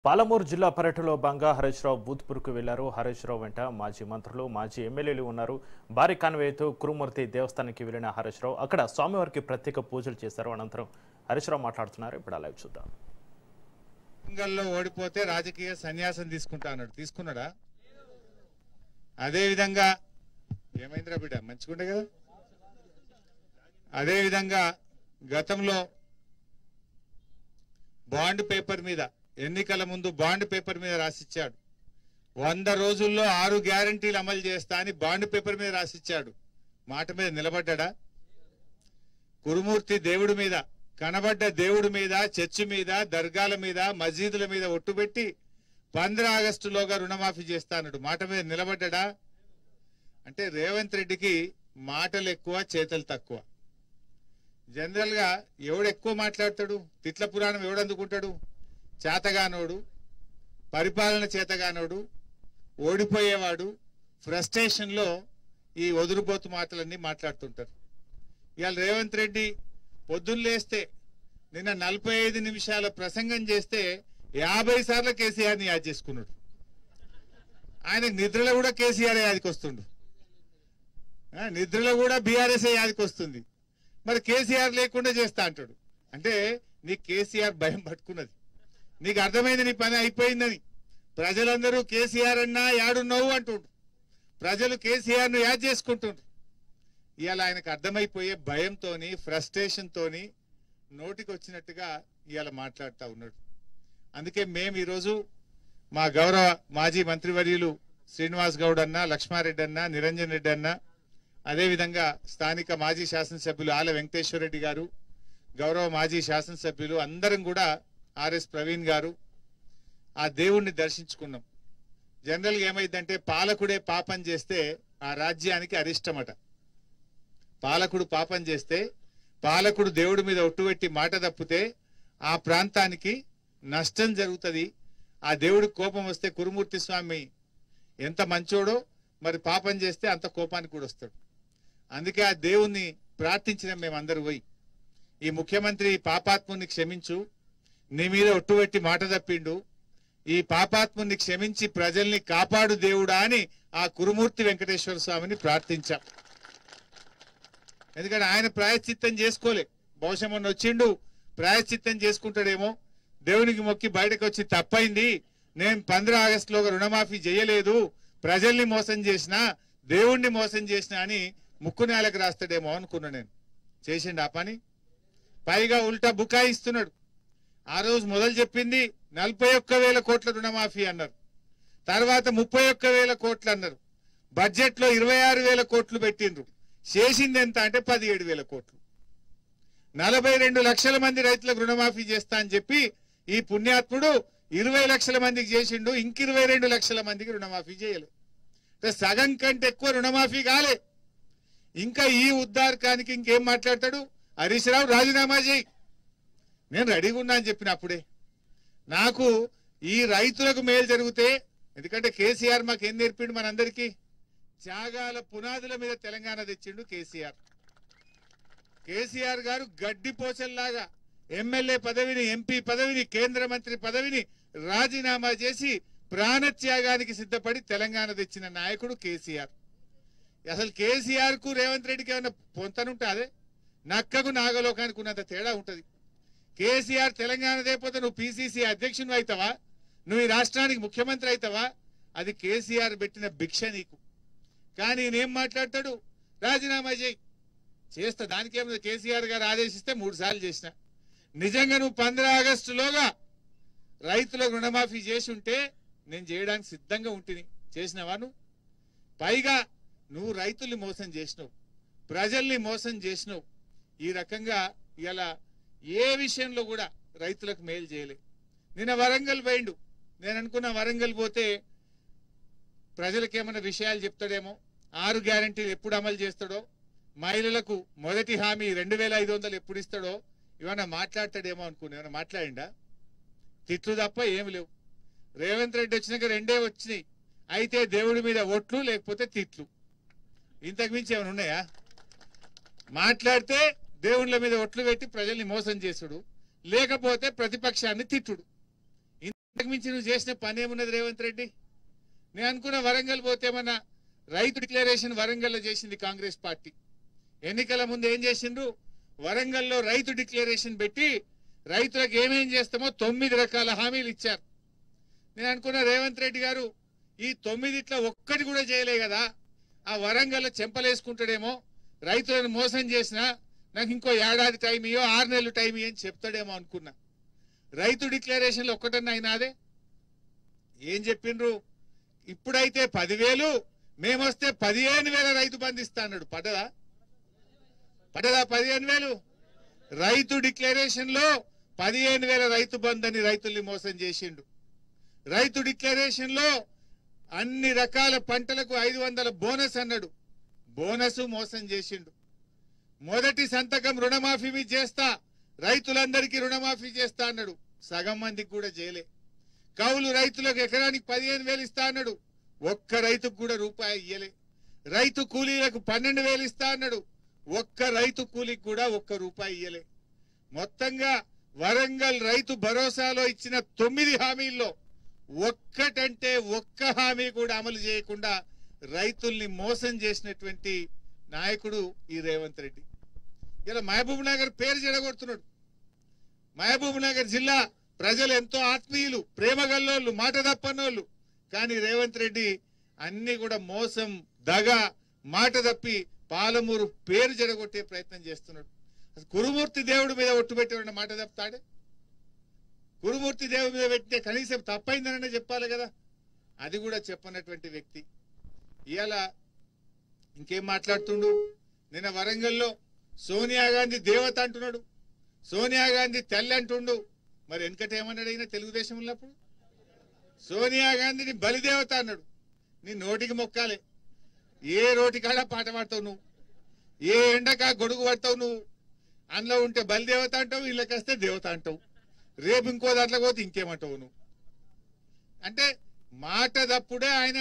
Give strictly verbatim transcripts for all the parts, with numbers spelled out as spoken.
పాలమూరు జిల్లా పర్యటనలో భాగంగా హరీష్ రావు బూత్పూర్కు వెళ్లారు. హరీష్ రావు వెంట మాజీ మంత్రులు, మాజీ ఎమ్మెల్యేలు ఉన్నారు. భారీ కాన్వేతో కురుమూర్తి దేవస్థానానికి వెళ్లిన హరీష్ రావు అక్కడ స్వామివారికి ప్రత్యేక పూజలు చేశారు. అనంతరం హరీష్ రావు మాట్లాడుతున్నారు. ఇప్పుడు లైవ్ చూద్దాం. పొంగల్లో ఓడిపోతే రాజకీయ సన్యాసం తీసుకుంటా అన్నాడు. తీసుకున్నాడా? అదే విధంగా ఏమైందిరా బిడ్డ, మంచిగుండే కదా. అదే విధంగా గతంలో బాండ్ పేపర్ మీద, ఎన్నికల ముందు బాండ్ పేపర్ మీద రాసిచ్చాడు. వంద రోజుల్లో ఆరు గ్యారంటీలు అమలు చేస్తా అని బాండ్ పేపర్ మీద రాసిచ్చాడు. మాట మీద నిలబడ్డా? కురుమూర్తి దేవుడి మీద, కనబడ్డ దేవుడి మీద, చర్చి మీద, దర్గాల మీద, మసీదుల మీద ఒట్టుబెట్టి పంద్ర ఆగస్టులోగా రుణమాఫీ చేస్తానడు. మాట మీద నిలబడ్డా? అంటే రేవంత్ రెడ్డికి మాటలు ఎక్కువ, చేతలు తక్కువ. జనరల్ గా ఎవడు ఎక్కువ మాట్లాడతాడు? తిట్ల పురాణం ఎవడు అందుకుంటాడు? చేతగానోడు, పరిపాలన చేతగానోడు, ఓడిపోయేవాడు, ఫ్రస్ట్రేషన్ లో ఈ వదురుబోతు మాటలన్నీ మాట్లాడుతుంటారు. ఇవాళ రేవంత్ రెడ్డి పొద్దున్న లేస్తే నిన్న నలభై ఐదు నిమిషాల ప్రసంగం చేస్తే యాభై సార్లు కేసీఆర్ని యాద్ చేసుకున్నాడు. ఆయన నిద్రలో కూడా కేసీఆర్ యాదికి వస్తుండు, నిద్రలో కూడా బీఆర్ఎస్ యాదికి వస్తుంది. మరి కేసీఆర్ లేకుండా చేస్తా అంటాడు. అంటే నీకు కేసీఆర్ భయం పట్టుకున్నది, నీకు అర్థమైంది నీ పని అయిపోయిందని. ప్రజలందరూ కేసీఆర్ అన్నా యాడున్నావు అంటుండ్రు, ప్రజలు కేసీఆర్ ను యాద్ చేసుకుంటుండ్రు. ఇవాళ ఆయనకు అర్థమైపోయే భయంతోని, ఫ్రస్ట్రేషన్ తోని నోటికి వచ్చినట్టుగా ఇవాళ మాట్లాడుతూ ఉన్నాడు. అందుకే మేము ఈరోజు మా గౌరవ మాజీ మంత్రివర్యులు శ్రీనివాస్ గౌడ్ అన్న, లక్ష్మారెడ్డి అన్న, నిరంజన్ రెడ్డి అన్న, అదేవిధంగా స్థానిక మాజీ శాసనసభ్యులు ఆల వెంకటేశ్వర రెడ్డి గారు, గౌరవ మాజీ శాసనసభ్యులు అందరం కూడా, ఆర్ఎస్ ప్రవీణ్ గారు, ఆ దేవుణ్ణి దర్శించుకున్నాం. జనరల్గా ఏమైందంటే పాలకుడే పాపం చేస్తే ఆ రాజ్యానికి అరిష్టమట. పాలకుడు పాపం చేస్తే, పాలకుడు దేవుడి మీద ఒట్టుపెట్టి మాట తప్పితే ఆ ప్రాంతానికి నష్టం జరుగుతుంది. ఆ దేవుడికి కోపం వస్తే కురుమూర్తి స్వామి ఎంత మంచోడో, మరి పాపం చేస్తే అంత కోపానికి కూడా వస్తాడు. అందుకే ఆ దేవుణ్ణి ప్రార్థించిన మేమందరూ పోయి, ఈ ముఖ్యమంత్రి ఈ పాపాత్ముని క్షమించు, నీ మీద ఒట్టుపెట్టి మాట తప్పిండు, ఈ పాపాత్ముని క్షమించి ప్రజల్ని కాపాడు దేవుడా అని ఆ కురుమూర్తి వెంకటేశ్వర స్వామిని ప్రార్థించాం. ఎందుకంటే ఆయన ప్రాయశ్చిత్తం చేసుకోలే. బహుశా మొన్న వచ్చిండు, ప్రాయశ్చిత్తం చేసుకుంటాడేమో, దేవునికి మొక్కి బయటకు వచ్చి తప్పైంది, నేను పంద్ర ఆగస్టులో రుణమాఫీ చేయలేదు, ప్రజల్ని మోసం చేసిన, దేవుణ్ణి మోసం చేసిన అని ముక్కు నేలకు రాస్తాడేమో అనుకున్నా నేను. చేసిండు ఆ పని. పైగా ఉల్టా బుకాయిస్తున్నాడు. ఆ రోజు మొదలు చెప్పింది నలభై ఒక్క వేల కోట్ల రుణమాఫీ అన్నారు, తర్వాత ముప్పై ఒక్క వేల కోట్లు అన్నారు, బడ్జెట్ లో ఇరవై ఆరు వేల కోట్లు పెట్టిండ్రు. చేసింది ఎంత అంటే పదిహేడు వేల కోట్లు. నలభై రెండు లక్షల మంది రైతులకు రుణమాఫీ చేస్తా అని చెప్పి ఈ పుణ్యాత్ముడు ఇరవై లక్షల మందికి చేసిండు, ఇంక ఇరవై రెండు లక్షల మందికి రుణమాఫీ చేయలేదు. సగం కంటే ఎక్కువ రుణమాఫీ కాలే. ఇంకా ఈ ఉద్దారకానికి ఇంకేం మాట్లాడతాడు? హరీష్ రావు రాజీనామా చేయి, నేను రెడీగా ఉన్నా అని చెప్పినప్పుడే. నాకు ఈ రైతులకు మేలు జరిగితే, ఎందుకంటే కేసీఆర్ మాకు ఏం నేర్పిండు మనందరికీ? త్యాగాల పునాదుల మీద తెలంగాణ తెచ్చిండు కేసీఆర్. కేసీఆర్ గారు గడ్డిపోచల్లాగా ఎమ్మెల్యే పదవిని, ఎంపీ పదవిని, కేంద్ర మంత్రి పదవిని రాజీనామా చేసి ప్రాణత్యాగానికి సిద్ధపడి తెలంగాణ తెచ్చిన నాయకుడు కేసీఆర్. అసలు కేసీఆర్ కు రేవంత్ రెడ్డికి ఏమైనా పొంతనుంటే అదే నక్కకు నాగలోకానికి ఉన్నంత తేడా ఉంటది. కేసీఆర్ తెలంగాణ లేకపోతే నువ్వు పిసిసి అధ్యక్షుని అవుతావా? నువ్వు ఈ రాష్ట్రానికి ముఖ్యమంత్రి అవుతావా? అది కేసీఆర్ పెట్టిన భిక్ష నీకు. కానీ నేనేం మాట్లాడతాడు? రాజీనామా చేయి. చేస్తా, దానికేమో కేసీఆర్ గారు ఆదేశిస్తే మూడు సార్లు చేసిన. నిజంగా నువ్వు పంద్ర ఆగస్టులోగా రైతులకు రుణమాఫీ చేసి ఉంటే నేను చేయడానికి సిద్ధంగా ఉంటుంది. చేసినవా నువ్వు? పైగా నువ్వు రైతుల్ని మోసం చేసినావు, ప్రజల్ని మోసం చేసినావు. ఈ రకంగా ఇలా ఏ విషయంలో కూడా రైతులకు మేలు చేయలే. నిన్న వరంగల్ పోయిండు. నేను అనుకున్న వరంగల్ పోతే ప్రజలకు ఏమైనా విషయాలు చెప్తాడేమో, ఆరు గ్యారంటీలు ఎప్పుడు అమలు చేస్తాడో, మహిళలకు మొదటి హామీ రెండు వేల ఐదు వందలు ఎప్పుడు ఇస్తాడో ఇవన్నా మాట్లాడతాడేమో అనుకున్నా. ఏమైనా మాట్లాడిండా? తిట్లు తప్ప ఏమి లేవు. రేవంత్ రెడ్డి వచ్చినాక రెండే వచ్చినాయి, అయితే దేవుడి మీద ఒట్లు, లేకపోతే తిట్లు. ఇంతకు మించి ఏమైనా ఉన్నాయా? మాట్లాడితే దేవుళ్ళ మీద ఒట్లు పెట్టి ప్రజల్ని మోసం చేసుడు, లేకపోతే ప్రతిపక్షాన్ని తిట్టుడు. మించి నువ్వు చేసిన పని ఏమున్నది రేవంత్ రెడ్డి? నేను అనుకున్న వరంగల్ పోతే మన రైతు డిక్లరేషన్ వరంగల్లో చేసింది కాంగ్రెస్ పార్టీ. ఎన్నికల ముందు ఏం చేసిండ్రు? వరంగల్లో రైతు డిక్లరేషన్ పెట్టి రైతులకు ఏమేం చేస్తామో తొమ్మిది రకాల హామీలు ఇచ్చారు. నేను అనుకున్న రేవంత్ రెడ్డి గారు ఈ తొమ్మిదిట్లో ఒక్కటి కూడా చేయలే కదా, ఆ వరంగల్లో చెంపలేసుకుంటాడేమో, రైతులను మోసం చేసినా నాకు ఇంకో ఏడాది టైం ఇయ్యో ఆరు నెలలు టైం ఇయ్యో అని చెప్తాడేమో అనుకున్నా. రైతు డిక్లరేషన్లో ఒక్కటన్నా అయినాదే? ఏం చెప్పిండ్రు? ఇప్పుడైతే పదివేలు, మేమొస్తే పదిహేను వేల రైతు బంధు ఇస్తా అన్నాడు. పడ్డదా? పడ్డదా పదిహేను వేలు? రైతు డిక్లరేషన్ లో పదిహేను వేల రైతు బంధు అని రైతుల్ని మోసం చేసిండు. రైతు డిక్లరేషన్ లో అన్ని రకాల పంటలకు ఐదు వందల బోనస్ అన్నాడు, బోనస్ మోసం చేసిండు. మొదటి సంతకం రుణమాఫీ మీద చేస్తా, రైతులందరికీ రుణమాఫీ చేస్తా అన్నాడు, సగం మందికి కూడా చేయలే. కౌలు రైతులకు ఎకరానికి పదిహేను వేలు ఇస్తా అన్నాడు, ఒక్క రైతుకు కూడా రూపాయి ఇయ్యలే. రైతు కూలీలకు పన్నెండు వేలు ఇస్తా అన్నాడు, ఒక్క రైతు కూలీకి కూడా ఒక్క రూపాయి ఇయ్యలే. మొత్తంగా వరంగల్ రైతు భరోసాలో ఇచ్చిన తొమ్మిది హామీల్లో ఒక్కటంటే ఒక్క హామీ కూడా అమలు చేయకుండా రైతుల్ని మోసం చేసినటువంటి నాయకుడు ఈ రేవంత్ రెడ్డి. ఇలా మహబూబ్ నగర్ పేరు చెడగొడుతున్నాడు. మహబూబ్ నగర్ జిల్లా ప్రజలు ఎంతో ఆత్మీయులు, ప్రేమగల్లోళ్ళు, మాట తప్పనోళ్ళు. కానీ రేవంత్ రెడ్డి అన్ని కూడా మోసం, దగ, మాట తప్పి పాలమూరు పేరు జడగొట్టే ప్రయత్నం చేస్తున్నాడు. కురుమూర్తి దేవుడి మీద ఒట్టు పెట్టారన్న మాట తప్పుతాడే? కురుమూర్తి దేవుడి మీద పెట్టితే కనీసం తప్పైందనన్నా చెప్పాలి కదా, అది కూడా చెప్పనటువంటి వ్యక్తి ఇవాళ ఇంకేం మాట్లాడుతుండు? నిన్న వరంగల్లో సోనియా గాంధీ దేవత అంటున్నాడు, సోనియా గాంధీ తెల్ల అంటుండు. మరి వెనకట ఏమన్నాడు అయినా తెలుగుదేశం ఉన్నప్పుడు? సోనియా గాంధీని బలిదేవత అన్నాడు. నీ నోటికి మొక్కాలే, ఏ రోటి కాడ పాట పాడతావు నువ్వు, ఏ ఎండకా గొడుగు పడతావు నువ్వు. అందులో ఉంటే బలిదేవత అంటావు, ఇళ్ళకి వస్తే దేవత అంటావు, రేపు ఇంకో దాంట్లో పోతే ఇంకేమంటావు నువ్వు. అంటే మాట తప్పుడే ఆయన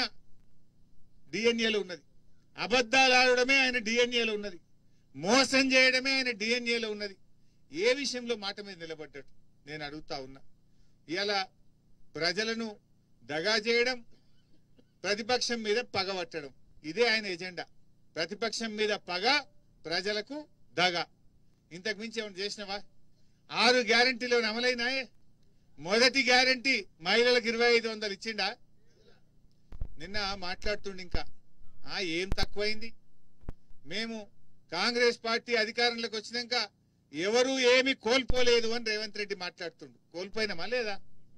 డిఎన్ఏలో ఉన్నది, అబద్ధాలు ఆడడమే ఆయన డిఎన్ఏలో ఉన్నది, మోసం చేయడమే ఆయన డిఎన్ఏలో ఉన్నది. ఏ విషయంలో మాట మీద నిలబడ్డాడు నేను అడుగుతా ఉన్నా. ఇలా ప్రజలను దగా చేయడం, ప్రతిపక్షం మీద పగబట్టడం, ఇదే ఆయన ఎజెండా. ప్రతిపక్షం మీద పగ, ప్రజలకు దగ. ఇంతకు మించి ఏమైనా చేసినవా? ఆరు గ్యారంటీలు అమలైనాయే. మొదటి గ్యారంటీ మహిళలకు ఇరవై ఐదు వందలు ఇచ్చిండా? నిన్న మాట్లాడుతుండే ఇంకా ఆ ఏం తక్కువైంది, మేము కాంగ్రెస్ పార్టీ అధికారంలోకి వచ్చినాక ఎవరు ఏమి కోల్పోలేదు అని రేవంత్ రెడ్డి మాట్లాడుతుండు. కోల్పోయినామా లేదా?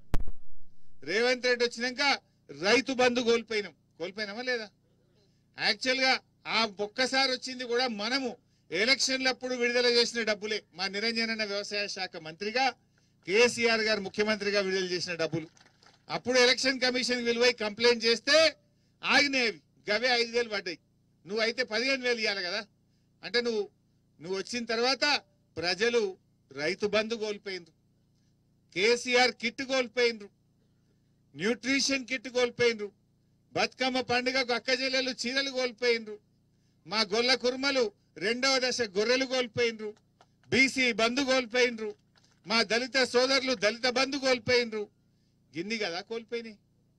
రేవంత్ రెడ్డి వచ్చినాక రైతు బంధు కోల్పోయినాం, కోల్పోయినామా లేదా? యాక్చువల్ గా ఆ ఒక్కసారి వచ్చింది కూడా మనము ఎలక్షన్లప్పుడు విడుదల చేసిన డబ్బులే. మా నిరంజన్ అన్న వ్యవసాయ శాఖ మంత్రిగా, కేసీఆర్ గారు ముఖ్యమంత్రిగా విడుదల చేసిన డబ్బులు. అప్పుడు ఎలక్షన్ కమిషన్ విలువై కంప్లైంట్ చేస్తే ఆగినేవి, గవే ఐదు వేలు పడ్డాయి. నువ్వు అయితే పదిహేను వేలు ఇవ్వాలి కదా. అంటే నువ్వు నువ్వు వచ్చిన తర్వాత ప్రజలు రైతు బంధు కోల్పోయినరు, కేసీఆర్ కిట్ కోల్పోయినరు, న్యూట్రిషన్ కిట్ కోల్పోయినరు, బతుకమ్మ పండుగకు అక్క చెల్లెలు చీరలు కోల్పోయినరు, మా గొల్ల కుర్మలు రెండవ దశ గొర్రెలు కోల్పోయినరు, బీసీ బంధు కోల్పోయినరు, మా దళిత సోదరులు దళిత బంధు కోల్పోయినరు. గిన్ని కదా కోల్పోయినాయి.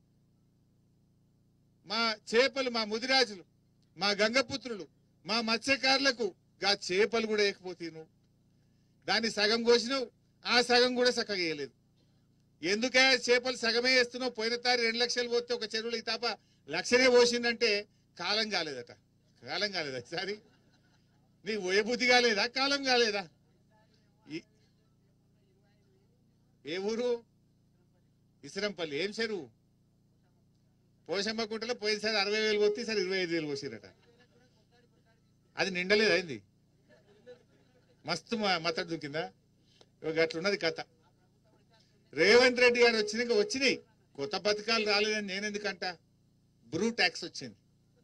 మా చేపలు, మా ముదిరాజులు, మా గంగపుత్రులు, మా మత్స్యకారులకు గా చేపలు కూడా వేయకపోతేను. దాన్ని సగం కోసినావు, ఆ సగం కూడా చక్కగా వేయలేదు. ఎందుకే చేపలు సగమే వేస్తున్నావు? పోయిన తారీ రెండు లక్షలు పోతే ఒక చెరువులు ఈ తాప లక్షనే పోసిందంటే కాలం కాలేదట. కాలం కాలేదా? ఈసారి నీకు పోయే బుద్ధి కాలేదా? కాలం కాలేదా? ఏ ఊరు? ఇసరంపల్లి. ఏం చెరువు? పోషమ్మకుంటలో పోయినసారి అరవై వేలు పోతే ఈసారి ఇరవై ఐదు వేలు పోసిరట. అది నిండలేదు అయింది, మస్తు మతడు దుకిందా. అట్లున్నది కథ. రేవంత్ రెడ్డి గారు వచ్చినాక వచ్చినాయి కొత్త పథకాలు, రాలేదని నేను ఎందుకంట. బ్రూ ట్యాక్స్ వచ్చింది.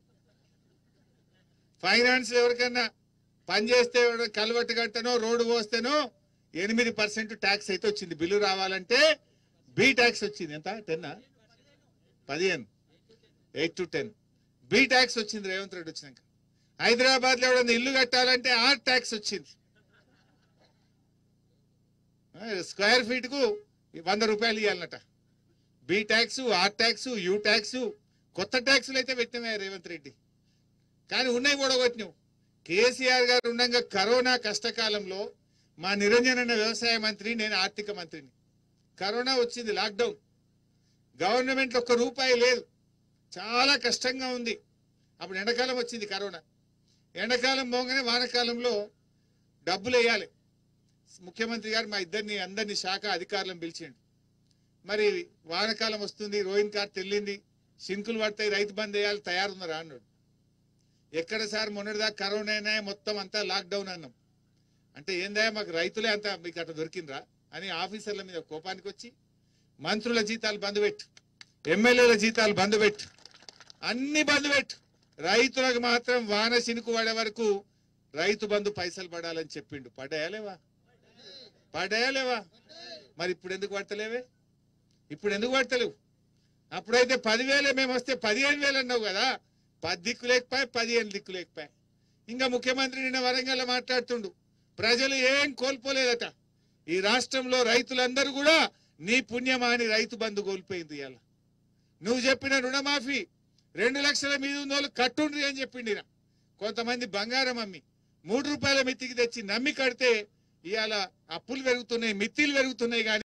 ఫైనాన్స్ ఎవరికైనా పని చేస్తే కలవట్టు కట్టనో రోడ్డు పోస్తేనో ఎనిమిది పర్సెంట్ ట్యాక్స్ అయితే వచ్చింది. బిల్లు రావాలంటే బి ట్యాక్స్ వచ్చింది. ఎంత? టెన్నా పదిహేను eight to ten B tax వచ్చింది రేవంత్ రెడ్డి వచ్చినాక. హైదరాబాద్ లో ఎవడన్నా ఇల్లు కట్టాలంటే ఆర్ ట్యాక్స్ వచ్చింది. స్క్వేర్ ఫీట్ కు వంద రూపాయలు ఇవ్వాలన్నట. B tax, R tax, U tax, కొత్త ట్యాక్సులు అయితే పెట్టినవే రేవంత్ రెడ్డి, కానీ ఉన్నాయి కూడా కొట్టినావు. కేసీఆర్ గారు ఉండగా కరోనా కష్టకాలంలో మా నిరంజన్ అన్న వ్యవసాయ మంత్రి, నేను ఆర్థిక మంత్రిని. కరోనా వచ్చింది, లాక్డౌన్, గవర్నమెంట్ ఒక్క రూపాయి లేదు, చాలా కష్టంగా ఉంది. అప్పుడు ఎండాకాలం వచ్చింది కరోనా. ఎండాకాలం పోగానే వానకాలంలో డబ్బులు వేయాలి. ముఖ్యమంత్రి గారు మా ఇద్దరిని అందరినీ శాఖ అధికారులను పిలిచిండు. మరి వానకాలం వస్తుంది, రోహిన్ కార్త్ వెళ్ళింది, సింకులు పడతాయి, రైతు బంద్ వేయాలి, తయారున్నారా అన్నాడు. ఎక్కడ సార్ మొన్నటిదాకా కరోనా అయినా మొత్తం అంతా లాక్డౌన్ అన్నాం. అంటే ఏందా మాకు రైతులే అంతా మీకు అట్లా దొరికిండ్రా అని ఆఫీసర్ల మీద కోపానికి వచ్చి మంత్రుల జీతాలు బంద్ పెట్టు, ఎమ్మెల్యేల జీతాలు బంద్ పెట్టు, అన్ని బంద్ పెట్టు, రైతులకు మాత్రం వాన సినుకు పడే వరకు రైతు బంధు పైసలు పడాలని చెప్పిండు. పడ్డాయలేవా? పడ్డాయలేవా? మరి ఇప్పుడు ఎందుకు పడతలేవే? ఇప్పుడు ఎందుకు పడతలేవు? అప్పుడైతే పదివేలే, మేము వస్తే పదిహేను వేలు అన్నావు కదా. పది దిక్కు లేకపోయి పదిహేను దిక్కు లేకపోయి. ఇంకా ముఖ్యమంత్రి నిన్న వరంగల్ మాట్లాడుతుండు, ప్రజలు ఏం కోల్పోలేదట, ఈ రాష్ట్రంలో రైతులందరూ కూడా నీ పుణ్యమా అని రైతు బంధు కోల్పోయింది. ఇలా నువ్వు చెప్పిన రుణమాఫీ రెండు లక్షల మీద ఉన్న వాళ్ళు కట్టుండ్రి అని చెప్పిండి. కొంతమంది బంగారం అమ్మి మూడు రూపాయల మిత్తికి తెచ్చి నమ్మి కడితే ఇవాళ అప్పులు పెరుగుతున్నాయి, మిత్తిలు పెరుగుతున్నాయి. కానీ